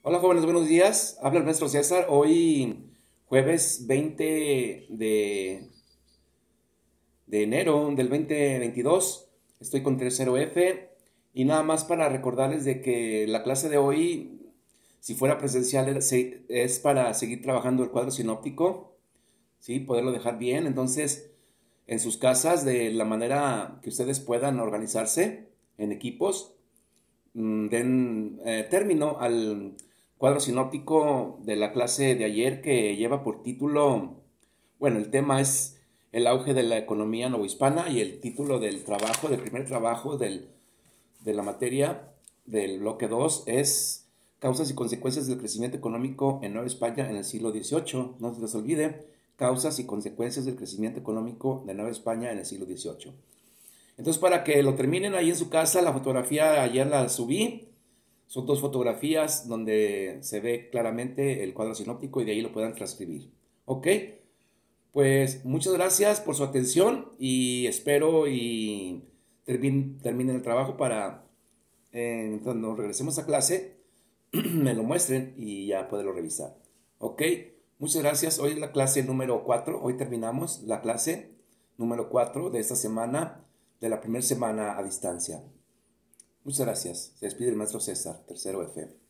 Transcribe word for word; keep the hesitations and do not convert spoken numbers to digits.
Hola jóvenes, buenos días. Habla el maestro César. Hoy jueves veinte de, de enero del dos mil veintidós. Estoy con tercero F y nada más para recordarles de que la clase de hoy, si fuera presencial, era- se- es para seguir trabajando el cuadro sinóptico, ¿sí? Poderlo dejar bien. Entonces, en sus casas, de la manera que ustedes puedan organizarse en equipos, mm, den eh, término al cuadro sinóptico de la clase de ayer que lleva por título, bueno, el tema es el auge de la economía novohispana y el título del trabajo, del primer trabajo del, de la materia del bloque dos es causas y consecuencias del crecimiento económico en Nueva España en el siglo dieciocho. No se les olvide, causas y consecuencias del crecimiento económico de Nueva España en el siglo dieciocho. Entonces, para que lo terminen ahí en su casa, la fotografía ayer la subí. Son dos fotografías donde se ve claramente el cuadro sinóptico y de ahí lo puedan transcribir. Ok, pues muchas gracias por su atención y espero y termine, terminen el trabajo para eh, cuando regresemos a clase me lo muestren y ya poderlo revisar. Ok, muchas gracias. Hoy es la clase número cuatro. Hoy terminamos la clase número cuatro de esta semana, de la primera semana a distancia. Muchas gracias. Se despide el maestro César, tercero F.